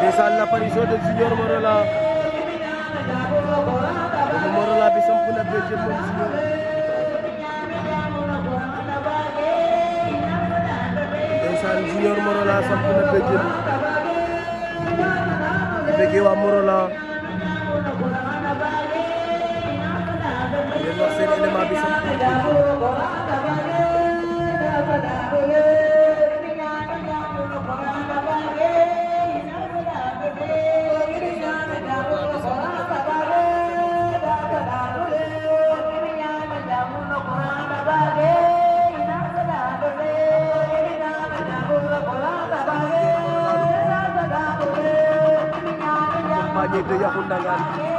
Ndeysaan l'apparition de Junior Morola Morola bi samp na béjjën moom Junior ndeysaan Junior Morola samp na béjjën bëgg waa Morola yéen wax seen élément bi samp na béjjën de Yakhou Ndangaan